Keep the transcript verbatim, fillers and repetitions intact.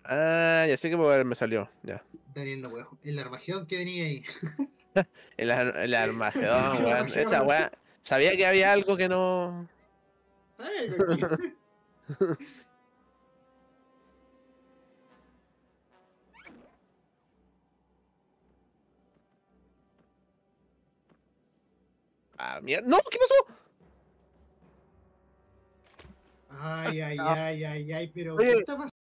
Ah, ya sé que me me salió, ya. Daniel no puede ju- El Armagedón que tenía ahí. El, Ar- el Armagedón, El weón. Esa Armagedón. weá. Sabía que había algo que no. Ay, aquí. Ah, mierda. ¡No! ¿Qué pasó? Ay, ay, Ah, ay, ay, ay, pero ¿qué oye, está pasando?